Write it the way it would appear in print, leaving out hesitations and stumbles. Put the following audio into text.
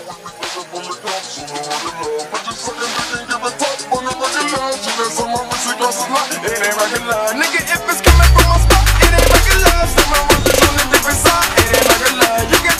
It ain't regular, nigga. If it's coming from my spot, it ain't regular. See my rollers on a different side. It ain't regular. You